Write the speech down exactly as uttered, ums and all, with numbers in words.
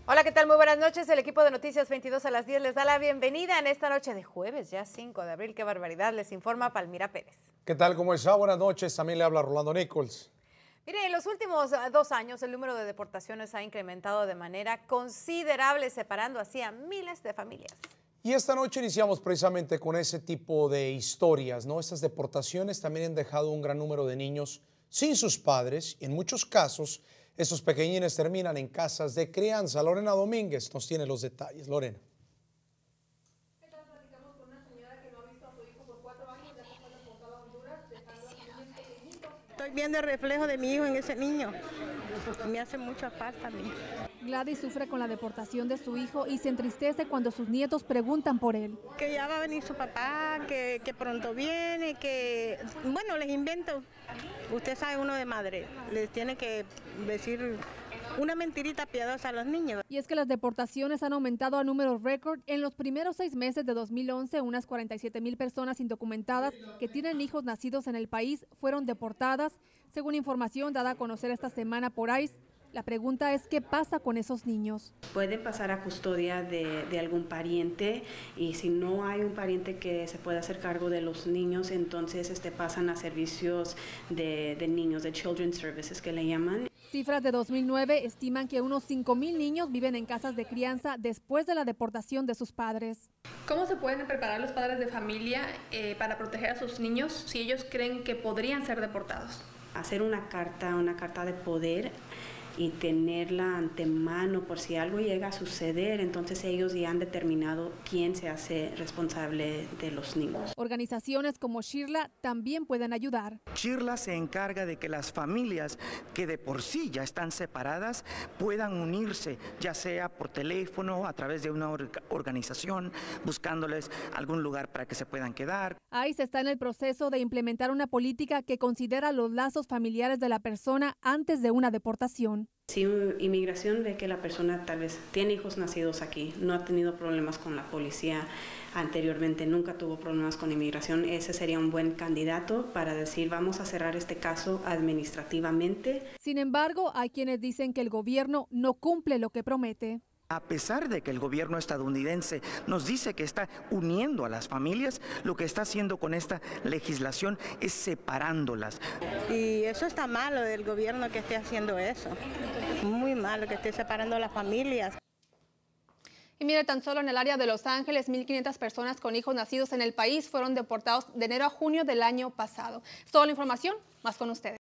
Hola, ¿qué tal? Muy buenas noches. El equipo de Noticias veintidós a las diez les da la bienvenida en esta noche de jueves, ya cinco de abril. ¡Qué barbaridad! Les informa Palmira Pérez. ¿Qué tal? ¿Cómo está? Buenas noches. También le habla Rolando Nichols. Mire, en los últimos dos años el número de deportaciones ha incrementado de manera considerable, separando así a miles de familias. Y esta noche iniciamos precisamente con ese tipo de historias, ¿no? Estas deportaciones también han dejado un gran número de niños sin sus padres y en muchos casos esos pequeñines terminan en casas de crianza. Lorena Domínguez nos tiene los detalles. Lorena. ¿Qué tal? Platicamos con una señora que no ha visto a su hijo por cuatro años, ya que fue deportado a Honduras, dejando a sus niños pequeñitos. Estoy viendo el reflejo de mi hijo en ese niño. Me hace mucha falta a mí. Gladys sufre con la deportación de su hijo y se entristece cuando sus nietos preguntan por él. Que ya va a venir su papá, que, que pronto viene, que... Bueno, les invento. Usted sabe, uno de madre, les tiene que decir una mentirita piadosa a los niños. Y es que las deportaciones han aumentado a números récord. En los primeros seis meses de dos mil once, unas cuarenta y siete mil personas indocumentadas que tienen hijos nacidos en el país fueron deportadas, según información dada a conocer esta semana por I C E. La pregunta es, ¿qué pasa con esos niños? Pueden pasar a custodia de, de algún pariente, y si no hay un pariente que se pueda hacer cargo de los niños, entonces este, pasan a servicios de, de niños, de Children's Services que le llaman. Cifras de dos mil nueve estiman que unos cinco mil niños viven en casas de crianza después de la deportación de sus padres. ¿Cómo se pueden preparar los padres de familia eh, para proteger a sus niños si ellos creen que podrían ser deportados? Hacer una carta, una carta de poder, y tenerla antemano por si algo llega a suceder, entonces ellos ya han determinado quién se hace responsable de los niños. Organizaciones como Shirla también pueden ayudar. Shirla se encarga de que las familias que de por sí ya están separadas puedan unirse, ya sea por teléfono, a través de una organización, buscándoles algún lugar para que se puedan quedar. I C E está en el proceso de implementar una política que considera los lazos familiares de la persona antes de una deportación. Si inmigración ve que la persona tal vez tiene hijos nacidos aquí, no ha tenido problemas con la policía anteriormente, nunca tuvo problemas con inmigración, ese sería un buen candidato para decir vamos a cerrar este caso administrativamente. Sin embargo, hay quienes dicen que el gobierno no cumple lo que promete. A pesar de que el gobierno estadounidense nos dice que está uniendo a las familias, lo que está haciendo con esta legislación es separándolas. Y eso está malo del gobierno que esté haciendo eso. Muy malo que esté separando a las familias. Y mire, tan solo en el área de Los Ángeles, mil quinientas personas con hijos nacidos en el país fueron deportados de enero a junio del año pasado. Es toda la información, más con ustedes.